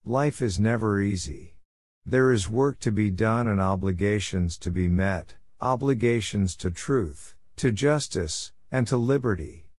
Life is never easy. There is work to be done and obligations to be met, obligations to truth, to justice, and to liberty.